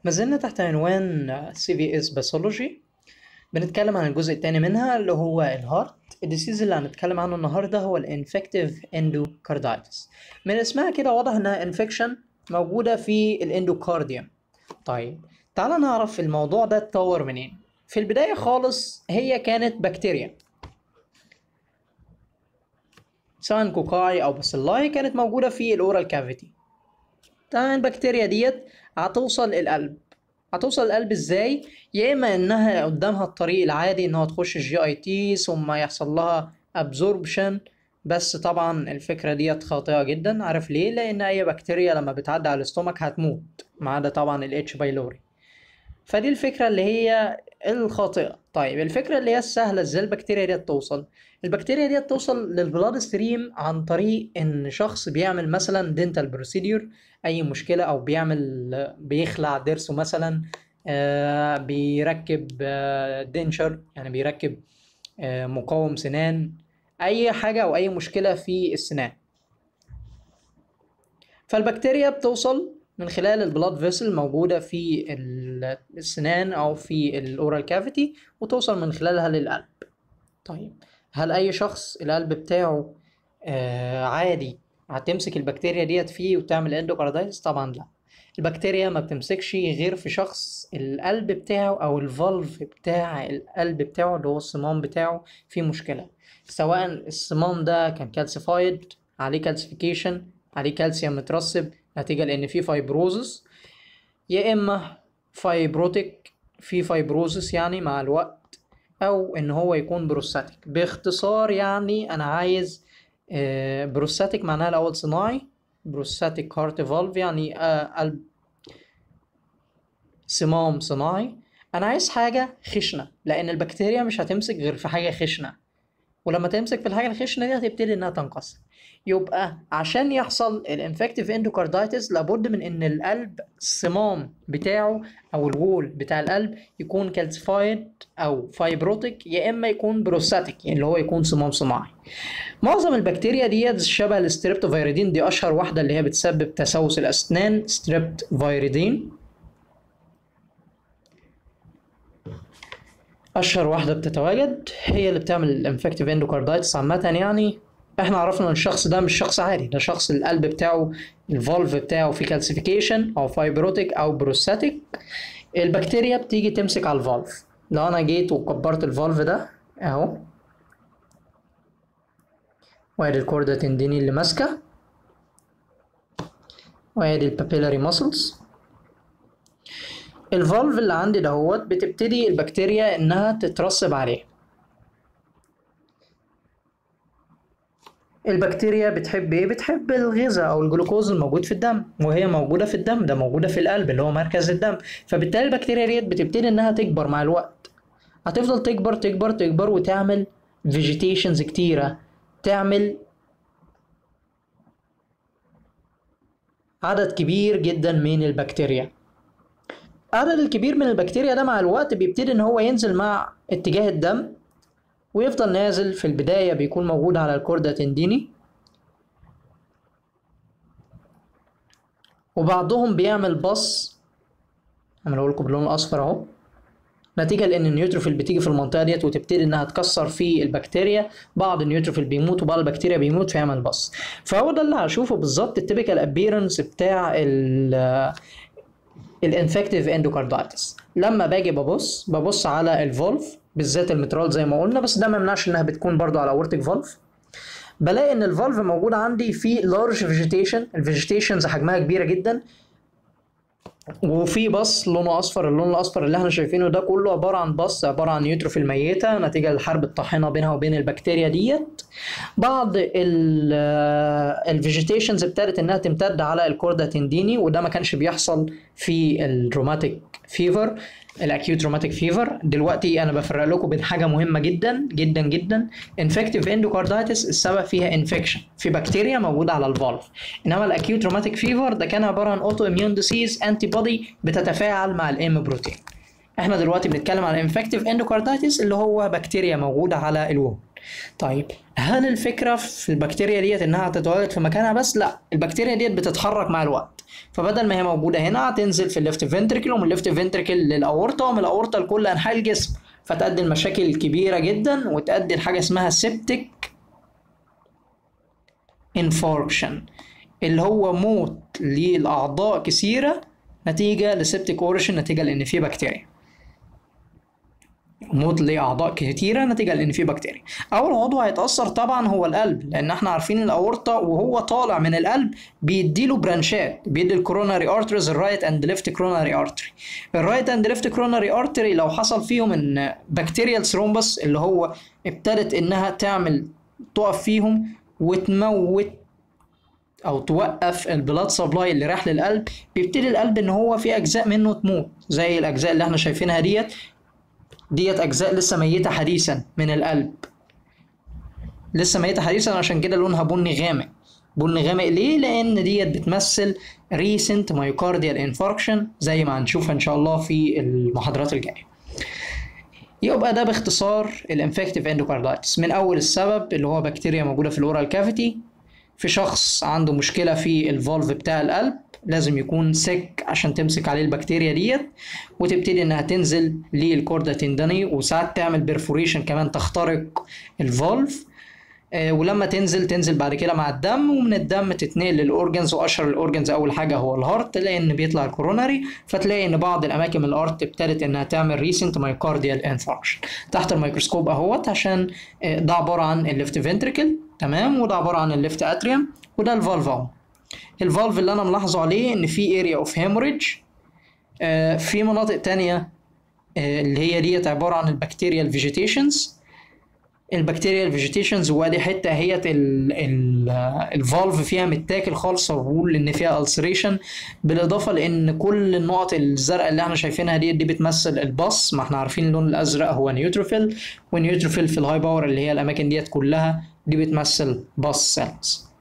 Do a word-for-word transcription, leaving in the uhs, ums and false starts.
ما زلنا تحت عنوان سي في اس باثولوجي. بنتكلم عن الجزء الثاني منها اللي هو الهارت. الديسيز اللي هنتكلم عنه النهارده هو الانفكتيف اندوكاردايتس. من اسمها كده واضح انها انفكشن موجوده في الاندوكارديوم. طيب تعال نعرف الموضوع ده اتطور منين. في البدايه خالص هي كانت بكتيريا، سواء كوكاي او باسيلاي، كانت موجوده في الاورال كافيتي. طبعا البكتيريا ديت هتوصل القلب. هتوصل القلب ازاي؟ يا اما انها قدامها الطريق العادي انها تخش الجي اي تي ثم يحصل لها ابزوربشن، بس طبعا الفكره ديت خاطئه جدا. عارف ليه؟ لان اي بكتيريا لما بتعدي على الاستومك هتموت، ما عدا طبعا الاتش بايلوري. فدي الفكره اللي هي الخاطئه. طيب الفكره اللي هي السهله، ازاي البكتيريا ديت توصل؟ البكتيريا ديت توصل للبلاد ستريم عن طريق ان شخص بيعمل مثلا دينتال بروسيديور، اي مشكله، او بيعمل بيخلع ضرسه مثلا، آه بيركب آه دينشر، يعني بيركب آه مقاوم سنان، اي حاجه او اي مشكله في السنان. فالبكتيريا بتوصل من خلال البلاد فيسل موجوده في السنان او في الاورال كافيتي، وتوصل من خلالها للقلب. طيب هل اي شخص القلب بتاعه آه عادي هتمسك البكتيريا ديت فيه وتعمل اندوكاردايتس؟ طبعا لا. البكتيريا ما بتمسكش غير في شخص القلب بتاعه او الفالف بتاع القلب بتاعه اللي هو الصمام بتاعه فيه مشكلة، سواء الصمام ده كان كالسيفايد، عليه كالسيفيكيشن، عليه كالسيوم مترسب نتيجة لان فيه فايبروزس، يا اما فايبروتيك، في فايبروزس يعني مع الوقت، او ان هو يكون بروستاتيك. باختصار يعني انا عايز آه بروستاتيك معناها الاول صناعي، بروستاتيك هارت فالف يعني آه قلب صمام صناعي. انا عايز حاجه خشنه، لان البكتيريا مش هتمسك غير في حاجه خشنه، ولما تمسك في الحاجه الخشنه دي هتبتدي انها تنقسم. يبقى عشان يحصل الانفكتيف اندوكاردايتس لابد من ان القلب الصمام بتاعه او الوول بتاع القلب يكون كالسيفايد او فايبروتيك، يا اما يكون بروستاتيك يعني اللي هو يكون صمام صناعي. معظم البكتيريا ديت شبه الستريبتوفيريدين، دي اشهر واحده اللي هي بتسبب تسوس الاسنان، ستريبتوفيريدين اشهر واحده بتتواجد، هي اللي بتعمل الانفكتيف اندوكاردايتس عامه. يعني احنا عرفنا ان الشخص ده مش شخص عادي، ده شخص القلب بتاعه الفالف بتاعه في كالسيفيكيشن او فايبروتيك او بروستاتيك. البكتيريا بتيجي تمسك على الفالف. لو انا جيت وكبرت الفالف ده اهو، وادي الكوردا تنديني اللي ماسكه، وادي البابيلاري ماسلز. الفالف اللي عندي دهوت بتبتدي البكتيريا انها تترسب عليه. البكتيريا بتحب ايه؟ بتحب الغذاء او الجلوكوز الموجود في الدم، وهي موجوده في الدم ده، موجوده في القلب اللي هو مركز الدم. فبالتالي البكتيريا ديت بتبتدي انها تكبر مع الوقت، هتفضل تكبر تكبر تكبر وتعمل فيجيتيشنز كتيره، تعمل عدد كبير جدا من البكتيريا. العدد الكبير من البكتيريا ده مع الوقت بيبتدي ان هو ينزل مع اتجاه الدم، ويفضل نازل. في البداية بيكون موجود على الكوردا تنديني، وبعضهم بيعمل بص، هعمله لكم باللون الاصفر اهو، نتيجة لان النيوتروفيل بتيجي في المنطقة ديت وتبتدي انها تكسر في البكتيريا. بعض النيوتروفيل بيموت وبعض البكتيريا بيموت فيعمل بص. فهو ده اللي هشوفه بالظبط التيبيكال ابيرنس بتاع ال الانفكتيف اندوكاردايتس. لما باجي ببص ببص على الفولف بالذات المترال زي ما قلنا، بس ده ما يمنعش انها بتكون برضو على اورتيك فولف. بلاقي ان الفالف موجود عندي في لارج فيجيتيشن، الفيجيتيشنز حجمها كبيره جدا، وفي بص لونه اصفر. اللون الاصفر اللي احنا شايفينه ده كله عباره عن بص، عباره عن نيوتروفيل ميته نتيجه للحرب الطاحنه بينها وبين البكتيريا ديت. بعض الفيجيتيشنز ابتدت انها تمتد على الكوردا تنديني، وده ما كانش بيحصل في الروماتيك فيفر، الاكيوت روماتيك فيفر. دلوقتي انا بفرق لكم بين حاجه مهمه جدا جدا جدا. انفكتيف اندوكاردايتس السبب فيها انفكشن في بكتيريا موجوده على الفالف، انما الاكيوت روماتيك فيفر ده كان عباره عن اوتو اميون ديسيز، انتي بودي بتتفاعل مع الام بروتين. احنا دلوقتي بنتكلم على انفكتيف اندوكاردايتس اللي هو بكتيريا موجوده على الوول. طيب هل الفكرة في البكتيريا ديت انها تتواجد في مكانها بس؟ لا، البكتيريا ديت بتتحرك مع الوقت، فبدل ما هي موجودة هنا هتنزل في الليفت فنتريكل، ومن الليفت فنتريكل للأورطة، ومن الأورطة لكل أنحاء الجسم، فتؤدي لمشاكل كبيرة جدا، وتؤدي لحاجة اسمها سيبتيك انفاركشن، اللي هو موت للأعضاء كثيرة نتيجة لسيبتيك اوريشن، نتيجة لأن في بكتيريا. موت لأعضاء كتيرة نتيجة لأن في بكتيريا. أول عضو هيتأثر طبعا هو القلب، لأن احنا عارفين الأورطة وهو طالع من القلب بيديله برانشات، بيدي الكوروناري ارتريز الرايت اند ليفت كوروناري ارتري. الرايت اند ليفت كوروناري ارتري لو حصل فيهم ان بكتيريال ثرومبس اللي هو ابتدت انها تعمل تقف فيهم وتموت او توقف البلاد سبلاي اللي راح للقلب، بيبتدي القلب ان هو في اجزاء منه تموت، زي الاجزاء اللي احنا شايفينها ديت ديت اجزاء لسه ميته حديثا من القلب، لسه ميته حديثا، عشان كده لونها بني غامق. بني غامق ليه؟ لان ديت بتمثل ريسنت مايوكارديال انفاركشن، زي ما هنشوفها ان شاء الله في المحاضرات الجايه. يبقى ده باختصار الانفكتيف اندوكاردايتس، من اول السبب اللي هو بكتيريا موجوده في الاورال كافيتي، في شخص عنده مشكله في الفالف بتاع القلب، لازم يكون سك عشان تمسك عليه البكتيريا ديت، وتبتدي انها تنزل للكوردا تندني، وساعات تعمل بيرفوريشن كمان تخترق الفالف، آه ولما تنزل تنزل بعد كده مع الدم، ومن الدم تتنقل للاورجنز، واشهر الاورجنز اول حاجه هو الهارت، لان بيطلع الكوروناري، فتلاقي ان بعض الاماكن من الارت ابتدت انها تعمل ريسنت مايوكارديال انفاركشن تحت الميكروسكوب اهوت، عشان آه ده عباره عن الليفت فنتريكل، تمام، وده عباره عن الليفت اتريوم، وده الفالف اهو. الفالف اللي انا ملاحظه عليه ان في اريا اوف هيموريدج، في مناطق تانية آه اللي هي ديت عباره عن البكتيريال فيجيتيشنز، البكتيريال فيجيتيشنز، وادي حته هي الفالف فيها متاكل خالص، وبقول ان فيها السريشن، بالاضافه لان كل النقط الزرقاء اللي احنا شايفينها دي دي بتمثل الباص، ما احنا عارفين اللون الازرق هو نيوتروفيل، والنيوتروفيل في الهاي باور اللي هي الاماكن ديت كلها دي بتمثل باص سيلز.